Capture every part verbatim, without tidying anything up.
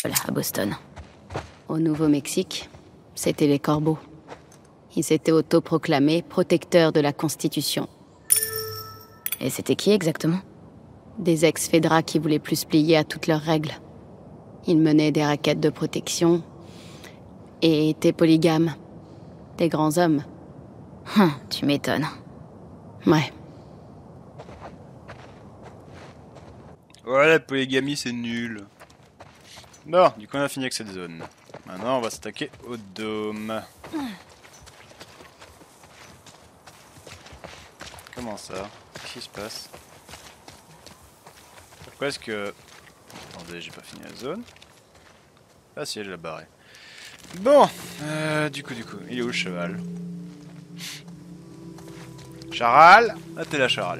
à Boston. Au Nouveau-Mexique, c'était les Corbeaux. Ils s'étaient autoproclamés protecteurs de la Constitution. Et c'était qui exactement? Des ex-fédérats qui voulaient plus se plier à toutes leurs règles. Ils menaient des raquettes de protection et étaient polygames. Des grands hommes. Hum, tu m'étonnes. Ouais. Ouais, la polygamie c'est nul. Bon, du coup on a fini avec cette zone. Maintenant on va s'attaquer au dôme. Comment ça? Qu'est-ce qui se passe? Pourquoi est-ce que... Attendez, j'ai pas fini la zone. Ah si, elle l'a barré. Bon, euh, du coup, du coup, il est où le cheval? Charal? Ah t'es là, Charal.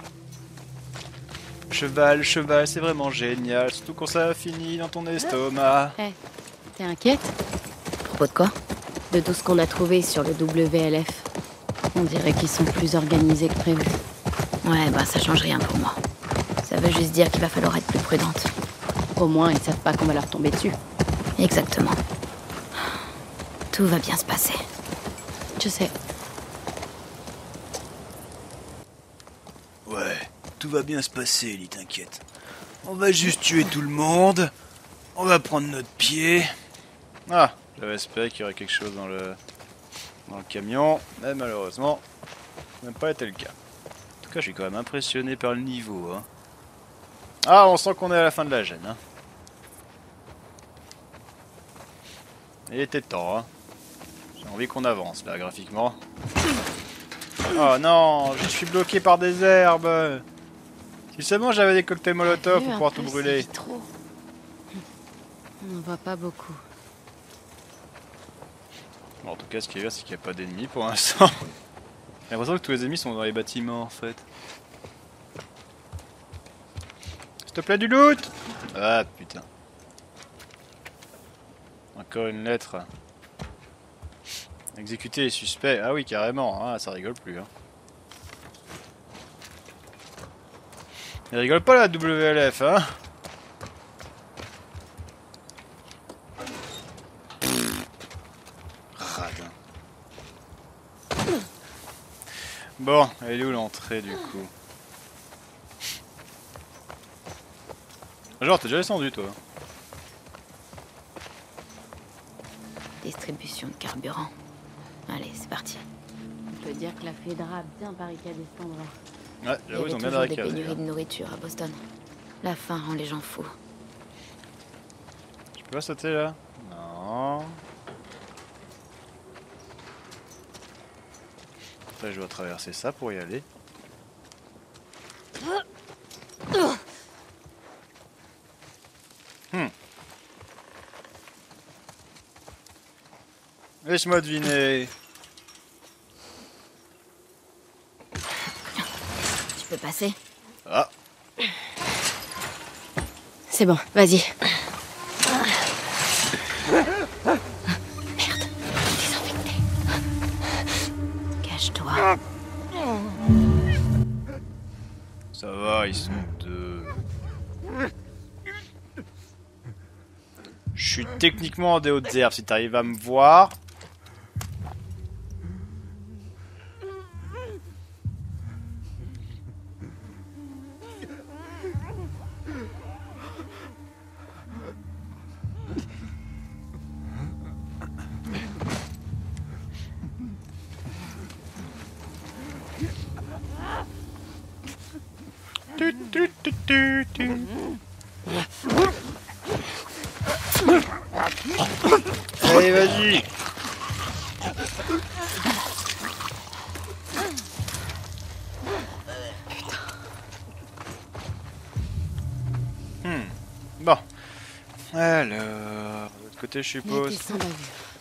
Cheval, cheval, c'est vraiment génial, surtout quand ça a fini dans ton estomac. Hé, hey, t'es inquiète? À propos de quoi? De tout ce qu'on a trouvé sur le W L F. On dirait qu'ils sont plus organisés que prévu. Ouais, bah ça change rien pour moi. Ça veut juste dire qu'il va falloir être plus prudente. Au moins, ils savent pas qu'on va leur tomber dessus. Exactement. Tout va bien se passer. Je sais. Ouais, tout va bien se passer, Ellie, t'inquiète. On va juste tuer tout le monde. On va prendre notre pied. Ah, j'avais espéré qu'il y aurait quelque chose dans le... dans le camion, mais malheureusement, ça n'a pas été le cas. En tout cas, je suis quand même impressionné par le niveau. Hein. Ah, on sent qu'on est à la fin de la gêne. Hein. Il était temps. Hein. J'ai envie qu'on avance là, graphiquement. Oh non, je suis bloqué par des herbes. Si seulement j'avais des cocktails molotov pour pouvoir tout brûler. Trop. On n'en voit pas beaucoup. Bon, en tout cas, ce qui est bien, c'est qu'il n'y a pas d'ennemis pour l'instant. J'ai l'impression que tous les ennemis sont dans les bâtiments en fait. S'il te plaît, du loot! Ah putain. Encore une lettre. Exécuter les suspects. Ah oui, carrément. Ah, ça rigole plus. Hein. Il rigole pas la W L F, hein? Radin. Bon, elle est où l'entrée du coup? Genre, t'es déjà descendu toi? Distribution de carburant. Allez, c'est parti. On peut dire que la Fédra a bien barricadé cet endroit. Ouais, Il y j'avoue, ils avait ont bien toujours des barricadé. pénuries de nourriture à Boston. La faim rend les gens fous. Je peux pas sauter là? Non. Après, je dois traverser ça pour y aller. Hmm. Laisse-moi deviner. Tu peux passer? Ah. C'est bon, vas-y. Merde, désinfecté. Cache-toi. Ça va, ils sont deux. Je suis techniquement en des hautes herbes, si t'arrives à me voir. Tu, tu, tu, tu, tu. Allez, vas-y. Hmm. Bon. Alors, de l'autre côté, je suppose. Descends la vue.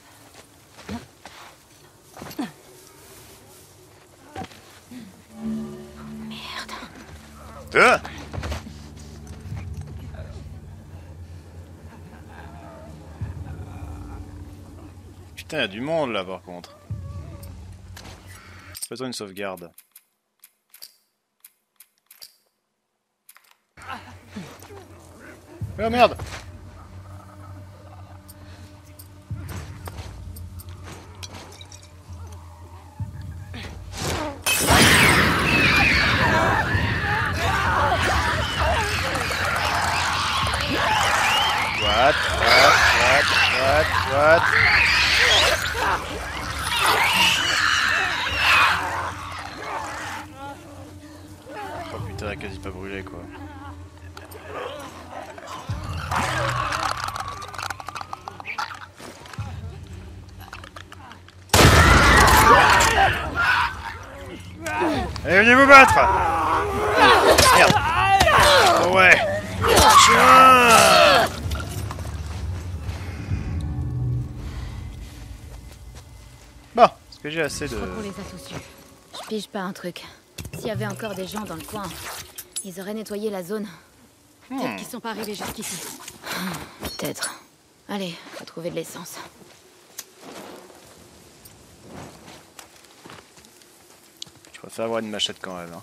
Ah! Putain, il y a du monde là par contre. Faisons une sauvegarde. Oh merde! What? What? Oh putain, elle a quasi pas brûlé quoi. Allez, venez vous battre! Merde! Oh ouais! Tiens! Bon, est-ce que j'ai assez de... Je crois qu'on les a tous eus. Je pige pas un truc. S'il y avait encore des gens dans le coin, ils auraient nettoyé la zone. Peut-être Hmm. qu'ils sont pas arrivés jusqu'ici. Peut-être. Allez, faut trouver de l'essence. Je préfère avoir une machette quand même. Hein.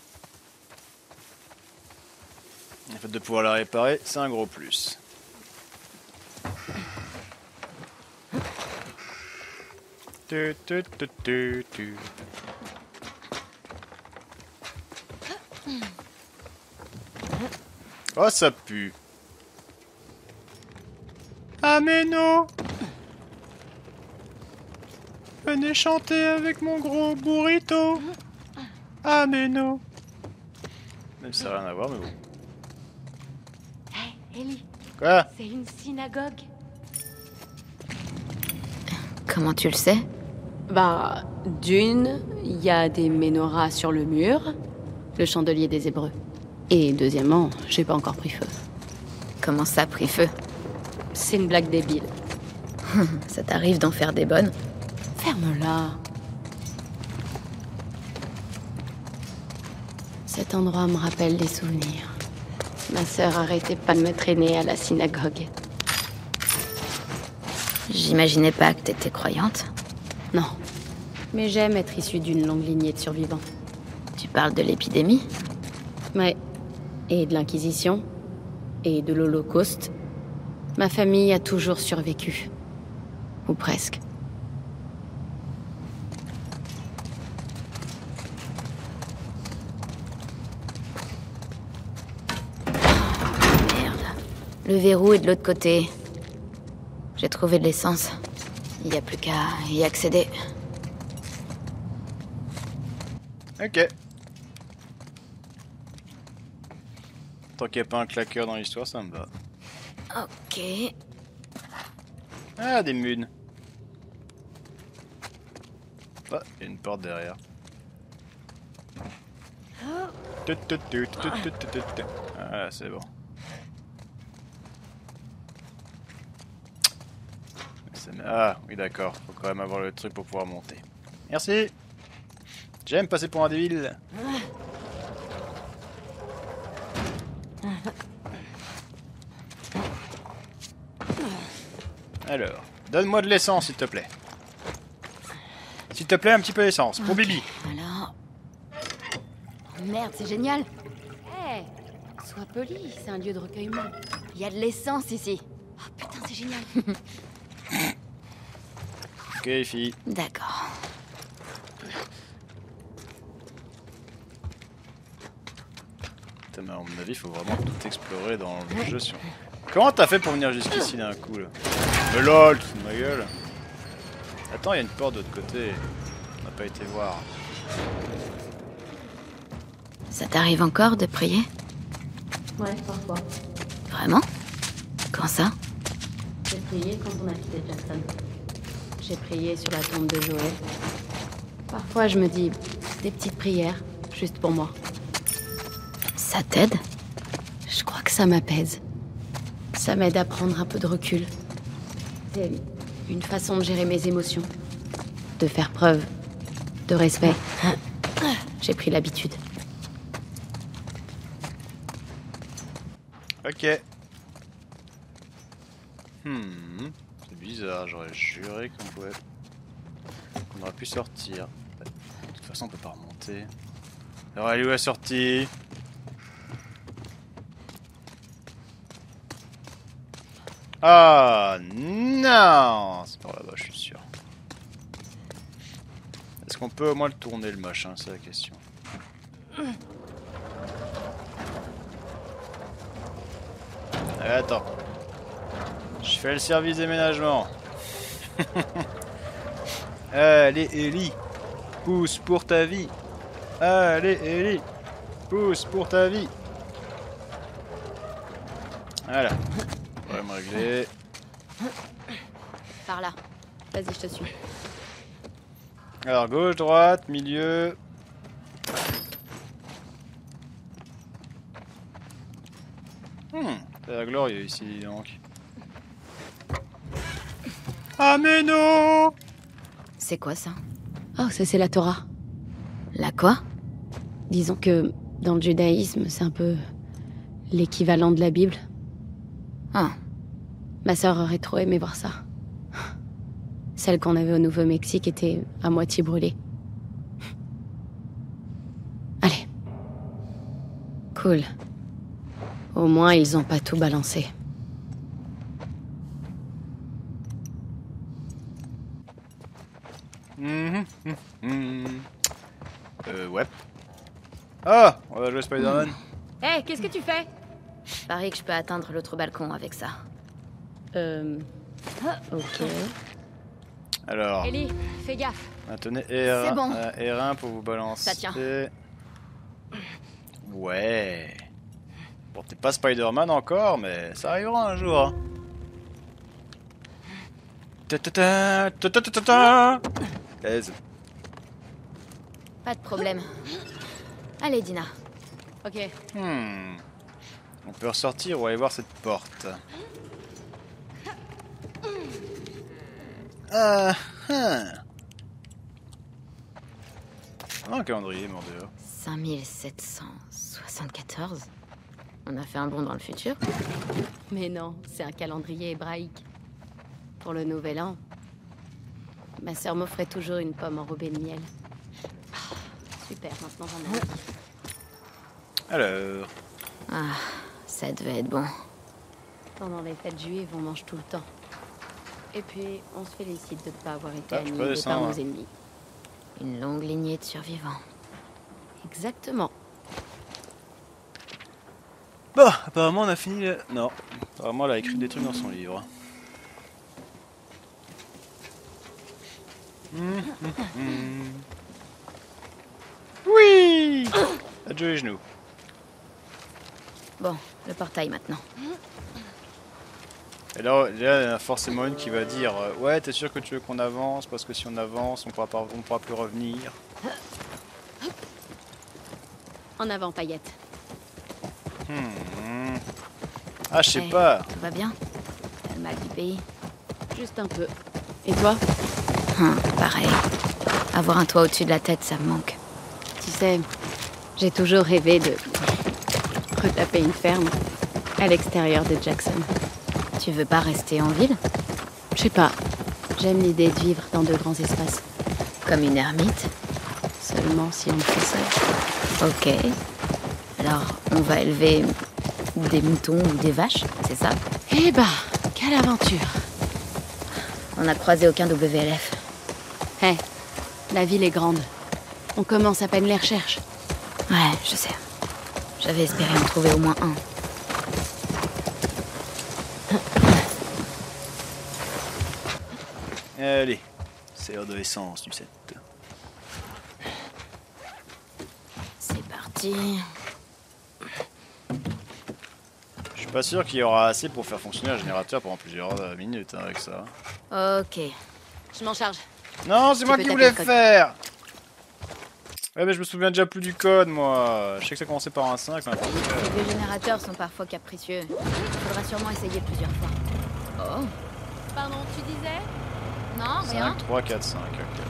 Le fait de pouvoir la réparer, c'est un gros plus. Tu, tu, tu, tu, tu. Oh, ça pue. Ah mais non. Venez chanter avec mon gros burrito. Ah mais non. Même si ça n'a rien à voir, mais bon. Hé, hey, Ellie, Quoi? c'est une synagogue. Comment tu le sais? Bah, d'une, il y a des menorahs sur le mur. Le chandelier des Hébreux. Et deuxièmement, j'ai pas encore pris feu. Comment ça a pris feu? C'est une blague débile. Ça t'arrive d'en faire des bonnes? Ferme-la. Cet endroit me rappelle des souvenirs. Ma sœur arrêtait pas de me traîner à la synagogue. J'imaginais pas que t'étais croyante. Non. Mais j'aime être issue d'une longue lignée de survivants. Tu parles de l'épidémie? Ouais. Et de l'Inquisition. Et de l'Holocauste. Ma famille a toujours survécu. Ou presque. Merde. Le verrou est de l'autre côté. J'ai trouvé de l'essence. Il n'y a plus qu'à y accéder. Ok. Tant qu'il n'y a pas un claqueur dans l'histoire, ça me va. Ok. Ah, des munes. Ah, il y a une porte derrière. Tut, tut, tut, tut, tut, tut, tut. Ah, c'est bon. C'est- Ah, oui, d'accord. Faut quand même avoir le truc pour pouvoir monter. Merci. J'aime passer pour un débile. Alors, donne-moi de l'essence, s'il te plaît. S'il te plaît, un petit peu d'essence. Pour Bibi. Alors... Oh, merde, c'est génial. Hé, sois poli, c'est un lieu de recueillement. Il y a de l'essence ici. Oh putain, c'est génial. Ok, fille. D'accord. Putain, mais à mon avis, il faut vraiment tout explorer dans le jeu. Sur... Comment t'as fait pour venir jusqu'ici d'un coup, là? Mais lol, tu te fous de ma gueule. Attends, il y a une porte de l'autre côté. On n'a pas été voir. Ça t'arrive encore de prier? Ouais, parfois. Vraiment? Quand ça? J'ai prié quand on a quitté Jackson. J'ai prié sur la tombe de Joël. Parfois, je me dis des petites prières, juste pour moi. Ça t'aide? Je crois que ça m'apaise. Ça m'aide à prendre un peu de recul. C'est une façon de gérer mes émotions. De faire preuve de respect. J'ai pris l'habitude. Ok. Hmm. C'est bizarre, j'aurais juré qu'on pouvait... qu'on aurait pu sortir. De toute façon, on peut pas remonter. Alors, elle est où la sortie? Ah non, c'est par là-bas, je suis sûr. Est-ce qu'on peut au moins le tourner, le machin? C'est la question. Ah, attends. Je fais le service déménagement. Allez, Ellie. Pousse pour ta vie. Allez, Ellie. Pousse pour ta vie. Voilà. Problème réglé. Par là. Vas-y, je te suis. Alors, gauche, droite, milieu. Hmm, c'est glorieux ici, donc. Ah, mais non! C'est quoi ça? Oh, ça c'est la Torah. La quoi? Disons que dans le judaïsme, c'est un peu l'équivalent de la Bible. Ah. Ma sœur aurait trop aimé voir ça. Celle qu'on avait au Nouveau-Mexique était à moitié brûlée. Allez. Cool. Au moins, ils ont pas tout balancé. Mmh, mmh, mmh. Euh, ouais. Ah, on va jouer Spider-Man. Hé, hey, qu'est-ce que tu fais? Parie que je peux atteindre l'autre balcon avec ça. Euh... Ok... Alors... Ellie, fais gaffe. Maintenez R un, bon. euh, R un pour vous balancer. Ça tient. Ouais. Bon, t'es pas Spider-Man encore, mais ça arrivera un jour. Hein. Ta-ta-ta, ta-ta-ta-ta-ta. Aise. Pas de problème. Allez, Dina. Ok. Hmm. On peut ressortir ou aller voir cette porte. Ah, ah. Oh, un calendrier, mon dieu. cinq mille sept cent soixante-quatorze. On a fait un bond dans le futur. Mais non, c'est un calendrier hébraïque. Pour le nouvel an. Ma sœur m'offrait toujours une pomme enrobée de miel. Ah, super, maintenant j'en ai un. Alors... Ah, ça devait être bon. Pendant les fêtes juives, on mange tout le temps. Et puis, on se félicite de ne pas avoir été Ah, je peux annihilés descendre, par hein. nos ennemis. Une longue lignée de survivants. Exactement. Bon, apparemment on a fini le... Non, apparemment elle a écrit des trucs dans son livre. Mmh, mmh, mmh. Oui. Adieu les genoux. Bon, le portail maintenant. Et là, là, il y en a forcément une qui va dire euh, ouais, t'es sûr que tu veux qu'on avance? Parce que si on avance, on pourra, pas, on pourra plus revenir. En avant, paillette. Hmm. Ah, je sais Hey, pas. Tout va bien? T'as le mal du pays? Juste un peu. Et toi? Hum, pareil. Avoir un toit au-dessus de la tête, ça me manque. Tu sais, j'ai toujours rêvé de retaper une ferme à l'extérieur de Jackson. Tu veux pas rester en ville? Je sais pas. J'aime l'idée de vivre dans de grands espaces. Comme une ermite? Seulement si on le fait seul. Ok. Alors, on va élever des moutons ou des vaches, c'est ça? Eh bah, quelle aventure! On n'a croisé aucun W L F. Hé, la ville est grande. On commence à peine les recherches. Ouais, je sais. J'avais espéré en trouver au moins un. Allez, c'est l'heure de l'essence du set. C'est parti. Je suis pas sûr qu'il y aura assez pour faire fonctionner un générateur pendant plusieurs euh, minutes hein, avec ça. Ok. Je m'en charge. Non, c'est Tu moi peux qui taper voulais le code. faire. Ouais, mais je me souviens déjà plus du code, moi. Je sais que ça commençait par un cinq, mais un truc. Les générateurs sont parfois capricieux. Faudra sûrement essayer plusieurs fois. Oh. Pardon, tu disais? Non, rien. cinq, trois, quatre, cinq, ok.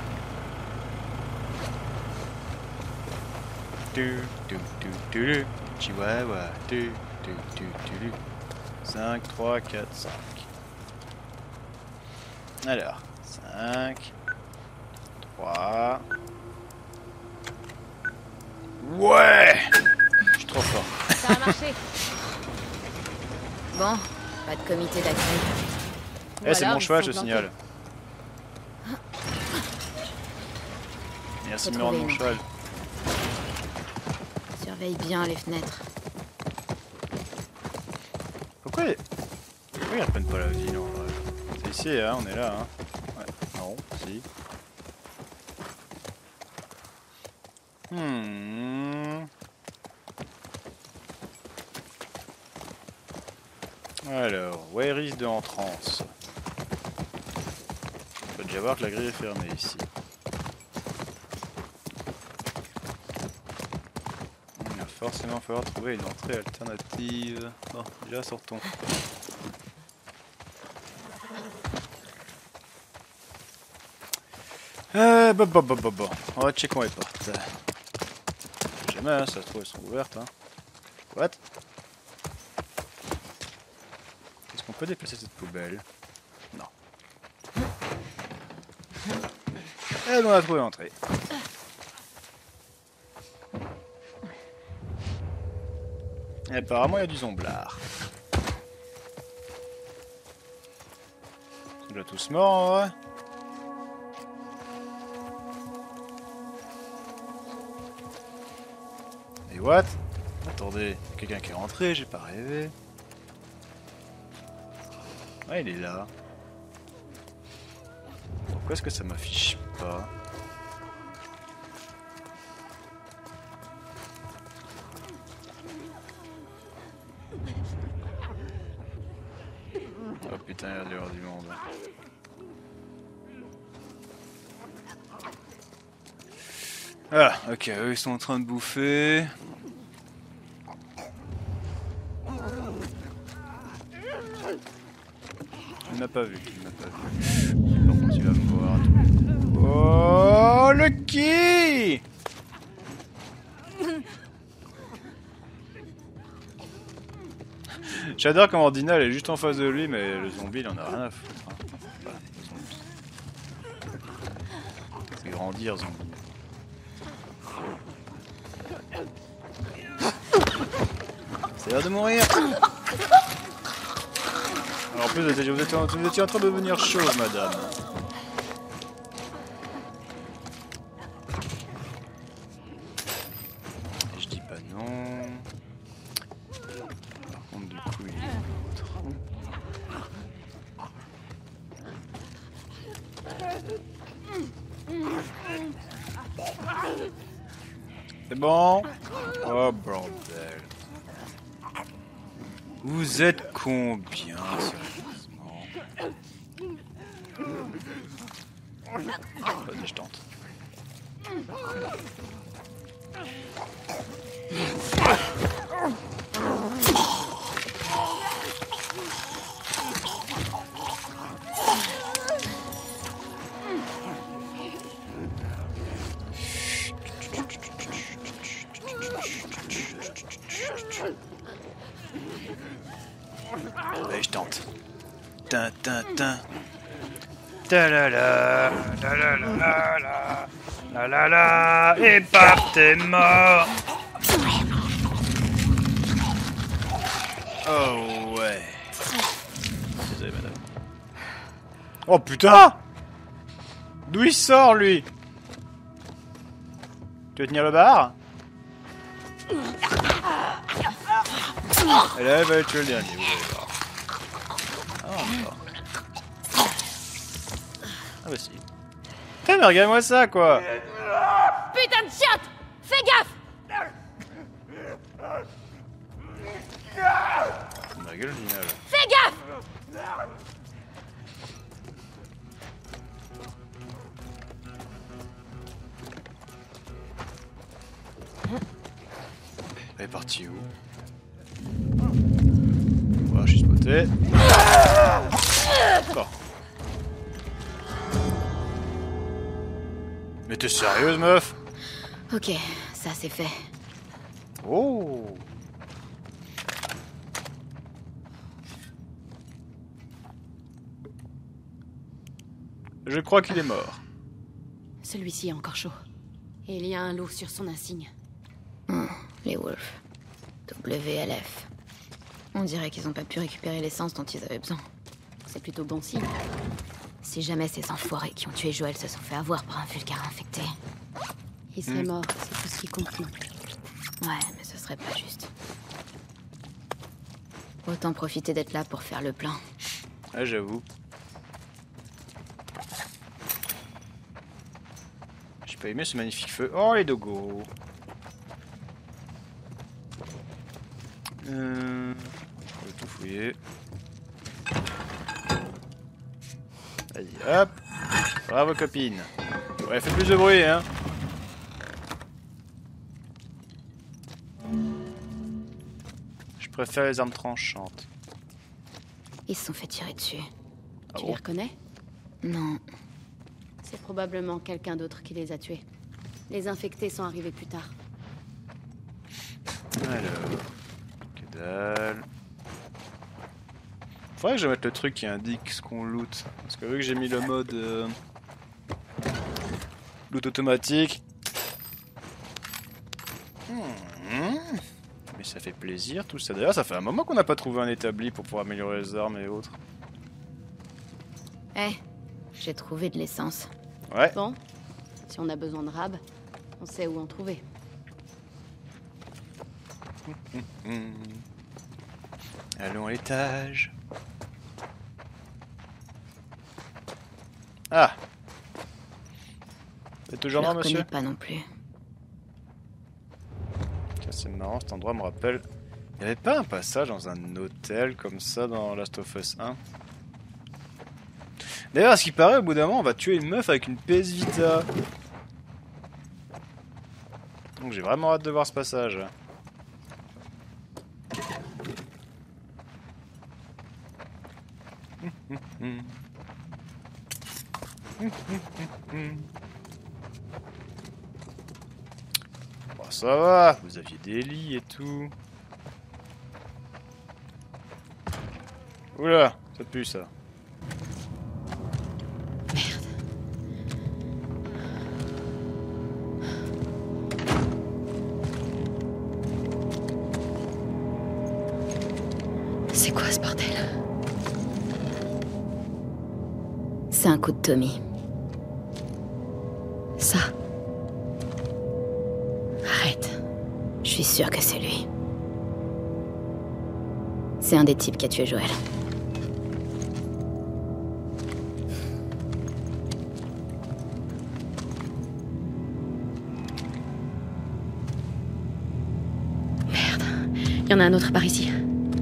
Tu, tu, tu, tu, tu, Chihuahua, tu, tu, tu, tu, tu. cinq, trois, quatre, cinq. Alors, cinq, trois. Ouais! Je suis trop fort. Ça a marché. Bon, pas de comité d'accueil. Eh, c'est Voilà, mon ils cheval, sont je te plantés. signale. Merci de me Faut rendre trouver mon une cheval. Surveille bien les fenêtres. Pourquoi ils... Pourquoi ils reprennent pas la ville en vrai? C'est ici, hein, on est là, hein. ici. Hmm. Alors, where is de entrance? On peut déjà voir que la grille est fermée ici. Il va forcément falloir trouver une entrée alternative. Bon, déjà sortons. Euh, bon, bon, bon, bon, bon. On va checker les portes. Jamais, hein, ça se trouve, elles sont ouvertes. Hein. What? Est-ce qu'on peut déplacer cette poubelle? Non. Et on a trouvé l'entrée. Et apparemment, il y a du zomblard. Ils sont déjà tous morts en vrai. Et what? Attendez, quelqu'un qui est rentré, j'ai pas rêvé. Ah, il est là. Pourquoi est-ce que ça m'affiche pas? Oh putain, il y a dehors du monde. Ah, ok, eux ils sont en train de bouffer. Il m'a pas vu, il m'a pas vu. Par contre, il va me voir. Oh, Lucky! J'adore comment Dina elle est juste en face de lui, mais le zombie il en a rien à foutre. Hein. Voilà, c'est grandir, zombie. C'est l'heure de mourir! Alors, en plus, vous étiez, vous, étiez en, vous étiez en train de devenir chauve, madame. Et je dis pas non. Par contre, du coup, il est autre. C'est bon? Oh, bordel. Vous êtes combien, sérieusement? Vas-y, je tente. Allez, je tente. Tin, tin, tin. Ta la la, la la la la la, la la la, et paf, t'es mort. Oh ouais. Désolé, madame. Oh putain! D'où il sort, lui? Tu veux tenir le bar? Et là, elle va tuer le dernier, vous allez voir. Ah, encore. Ah bah si. Putain, mais regarde-moi ça, quoi! Putain de chiotte! Fais gaffe! Ma gueule, génial. Fais gaffe! Elle est partie où? Voilà, je suis spoté. Bon. Mais t'es sérieuse, meuf? Ok, ça c'est fait. Oh! Je crois qu'il est mort. Celui-ci est encore chaud. Et il y a un loup sur son insigne. Hmm, les Wolves. W L F. On dirait qu'ils ont pas pu récupérer l'essence dont ils avaient besoin. C'est plutôt bon signe. Si jamais ces enfoirés qui ont tué Joël se sont fait avoir par un vulgaire infecté. Il serait mort, c'est tout ce qui compte maintenant. Ouais, mais ce serait pas juste. Autant profiter d'être là pour faire le plein. Ah, j'avoue. pas aimé ce magnifique feu. Oh les dogos. Euh... On va tout fouiller. Vas-y, hop. Bravo copine. Ouais, fais plus de bruit, hein. Je préfère les armes tranchantes. Ils se sont fait tirer dessus. Ah Tu bon? les reconnais? Non. C'est probablement quelqu'un d'autre qui les a tués. Les infectés sont arrivés plus tard. Alors... Que dalle... Faudrait que je mette le truc qui indique ce qu'on loot. Parce que vu que j'ai mis le mode... Euh... loot automatique... Hmm. Mais ça fait plaisir tout ça. D'ailleurs, ça fait un moment qu'on n'a pas trouvé un établi pour pouvoir améliorer les armes et autres. Eh, j'ai trouvé de l'essence. Ouais. Bon, si on a besoin de rab, on sait où en trouver. Hmm. Allons à l'étage. Ah. C'est toujours Je là, le monsieur? reconnais pas non plus. Tiens, c'est marrant, cet endroit me rappelle... Il n'y avait pas un passage dans un hôtel comme ça dans Last of Us un? D'ailleurs, à ce qui paraît, au bout d'un moment, on va tuer une meuf avec une P S Vita. Donc j'ai vraiment hâte de voir ce passage. Bon, ça va, vous aviez des lits et tout. Oula, ça pue ça. C'est quoi ce bordel? C'est un coup de Tommy. Ça. Arrête. Je suis sûre que c'est lui. C'est un des types qui a tué Joël. Merde. Il y en a un autre par ici.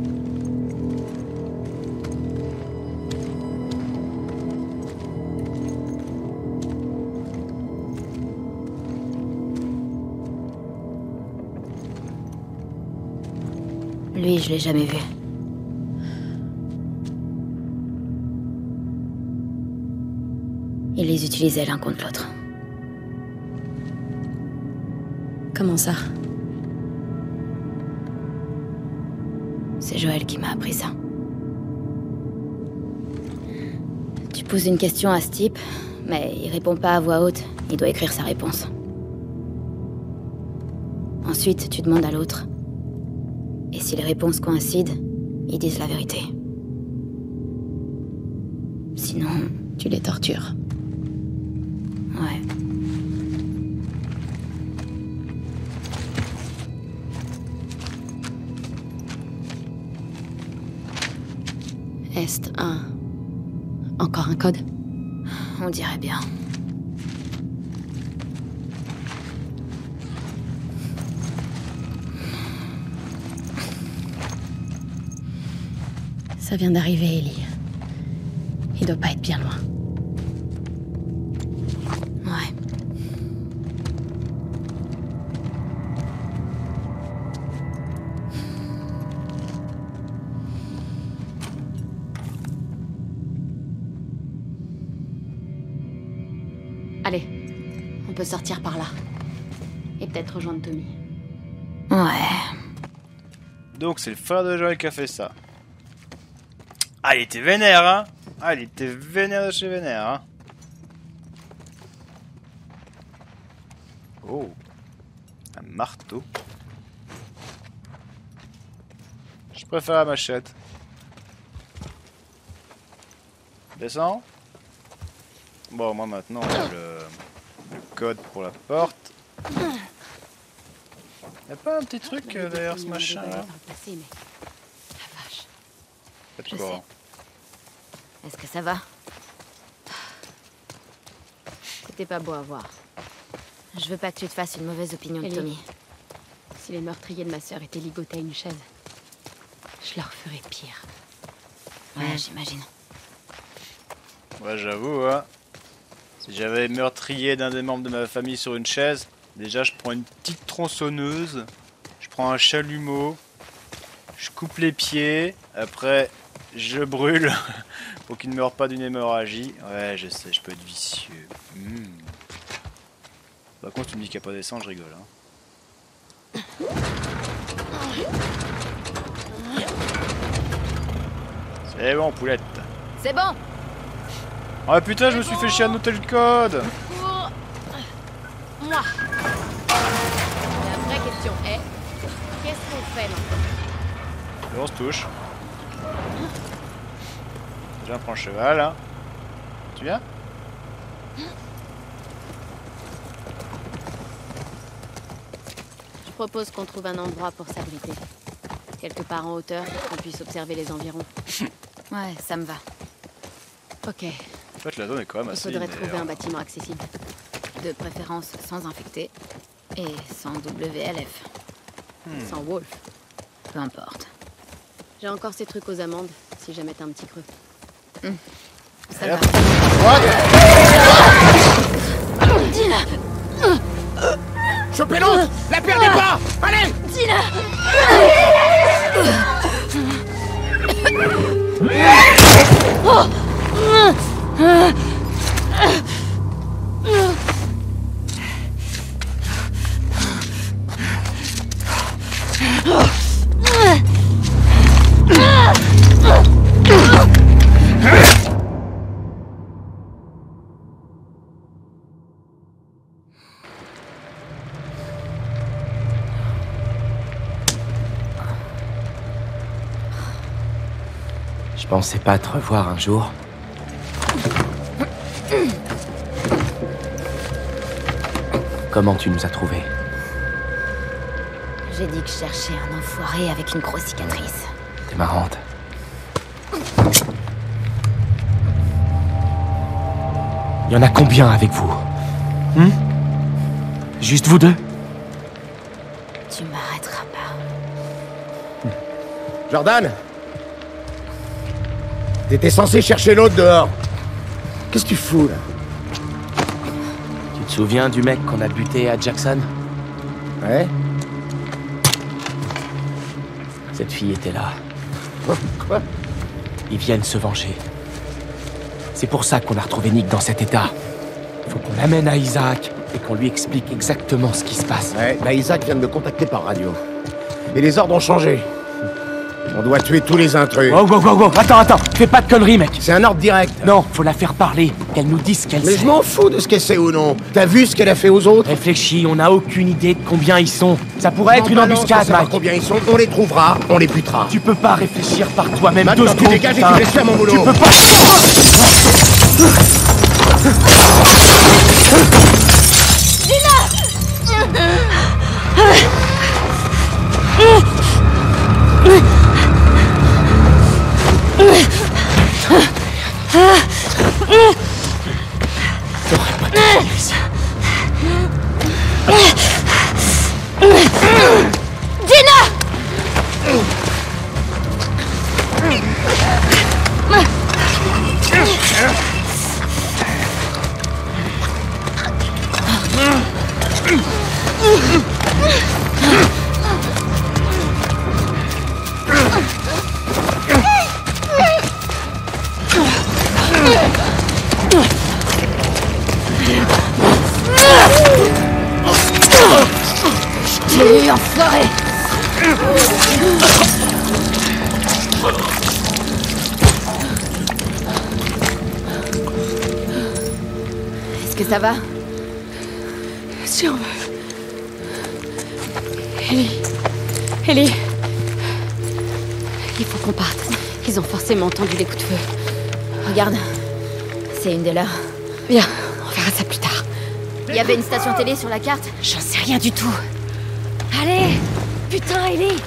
Lui, je l'ai jamais vu. Ils les utilisaient l'un contre l'autre. Comment ça? C'est Joël qui m'a appris ça. Tu poses une question à ce type, mais il répond pas à voix haute. Il doit écrire sa réponse. Ensuite, tu demandes à l'autre. Et si les réponses coïncident, ils disent la vérité. Sinon, Tu les tortures. ouais. Est un... Encore un code? On dirait bien. Ça vient d'arriver, Ellie. Il doit pas être bien loin. Ouais. Allez, on peut sortir par là. Et peut-être rejoindre Tommy. Ouais. Donc c'est le frère de Joël qui a fait ça. Ah, il était vénère, hein. Ah, il était vénère de chez vénère, hein. Oh. Un marteau. Je préfère la machette. Descends. Bon, moi maintenant, on a le, le code pour la porte. Y'a pas un petit truc euh, derrière ce machin là? Passé, mais... La vache. Faites Je quoi? sais. Est-ce que ça va? C'était pas beau à voir. Je veux pas que tu te fasses une mauvaise opinion de Ellie. Tommy. Si les meurtriers de ma sœur étaient ligotés à une chaise, je leur ferais pire. Ouais, j'imagine. Ouais, j'avoue, hein. Si j'avais meurtrier d'un des membres de ma famille sur une chaise, déjà je prends une petite tronçonneuse, je prends un chalumeau, je coupe les pieds, après je brûle pour qu'il ne meure pas d'une hémorragie. Ouais, je sais, je peux être vicieux. Mmh. Par contre, tu me dis qu'il n'y a pas d'essence, je rigole. Hein. C'est bon, poulette. C'est bon. Oh putain, je me suis fait chier à noter le code. Pour moi. La vraie question est, qu'est-ce qu'on fait maintenant? Et on se touche. Déjà, on prend le cheval, hein. Tu viens? Je propose qu'on trouve un endroit pour s'abriter. Quelque part en hauteur, qu'on puisse observer les environs. Ouais, ça me va. Ok, En fait, la zone est quand même il assez faudrait linéaire. trouver un bâtiment accessible. De préférence sans infecté. Et sans W L F. Hmm. Sans Wolf. Peu importe. J'ai encore ces trucs aux amandes, si jamais t'as un petit creux. Ça Yep. va. Chopez l'autre! La perdez pas! Allez! Je pensais pas te revoir un jour. Comment tu nous as trouvés? J'ai dit que je cherchais un enfoiré avec une grosse cicatrice. T'es marrante. Y en a combien avec vous? Hmm? Juste vous deux? Tu m'arrêteras pas. Jordan! T'étais censé chercher l'autre dehors. Qu'est-ce que tu fous, là? Tu te souviens du mec qu'on a buté à Jackson? Ouais? Cette fille était là. Quoi? Ils viennent se venger. C'est pour ça qu'on a retrouvé Nick dans cet état. Faut qu'on l'amène à Isaac et qu'on lui explique exactement ce qui se passe. Ouais, bah Isaac vient de me contacter par radio. Et les ordres ont changé. On doit tuer tous les intrus. Wow, wow, wow, wow, attends, attends, fais pas de conneries, mec. C'est un ordre direct. Non, faut la faire parler, qu'elle nous dise ce qu'elle Mais sait. je m'en fous de ce qu'elle sait ou non. T'as vu ce qu'elle a fait aux autres? Réfléchis, on n'a aucune idée de combien ils sont. Ça pourrait être Non, une bah non, embuscade, sans savoir Mike. combien ils sont, on les trouvera, on les butera. Tu peux pas réfléchir par toi-même. Maintenant, deux tu secondes, dégages et putain. tu laisses faire mon boulot. Tu peux pas... T'aurais pas dû venir ici. J'ai eu enfoiré. Est-ce que ça va? Si on veut. Ellie. Ellie. Il faut qu'on parte. Ils ont forcément entendu les coups de feu. Regarde. C'est une des leurs. Bien, on verra ça plus tard. Il y avait une station télé sur la carte? J'en sais rien du tout. Allez! Putain, Ellie!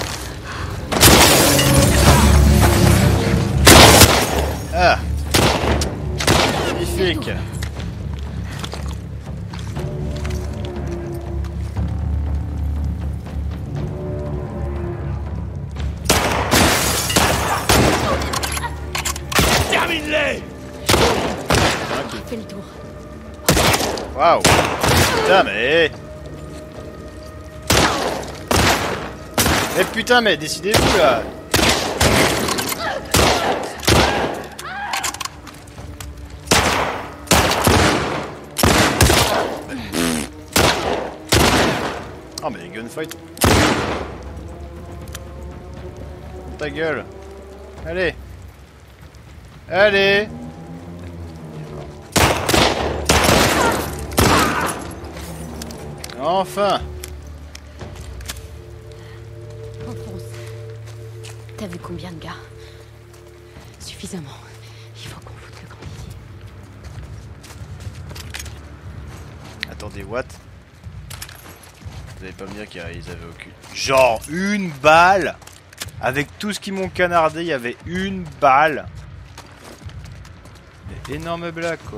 Ah! Magnifique! Waouh. Putain, mais... Eh putain, mais décidez-vous, là. Oh, mais gunfight. Ta gueule. Allez. Allez. Enfin. Enfonce. T'as vu combien de gars? Suffisamment. Il faut qu'on foute le camp ici. Attendez, what? Vous allez pas me dire qu'ils avaient aucune... Genre une balle. Avec tout ce qu'ils m'ont canardé, il y avait une balle. Mais énorme blague, quoi.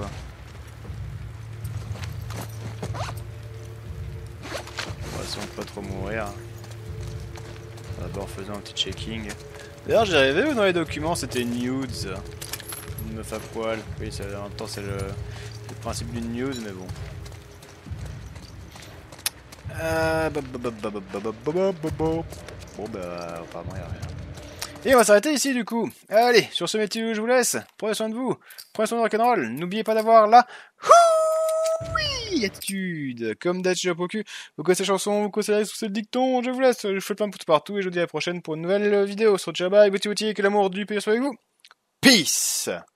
On va sans pas trop mourir. D'abord faisant un petit checking. D'ailleurs, j'ai rêvé où dans les documents c'était nudes. Une meuf à poil. Oui, en même temps c'est le... le principe d'une news, mais bon. Euh... Bon bah apparemment il n'y a rien. Et on va s'arrêter ici du coup. Allez, sur ce métier je vous laisse. Prenez soin de vous. Prenez soin de rock'n'roll. N'oubliez pas d'avoir la oui attitude. Comme d'être chez Poku. Vous connaissez la chanson, vous connaissez le dicton. Je vous laisse. Je fais plein de pouces partout et je vous dis à la prochaine pour une nouvelle vidéo sur Jabba et Bouti Bouti. Que l'amour du pays soit avec vous. Peace.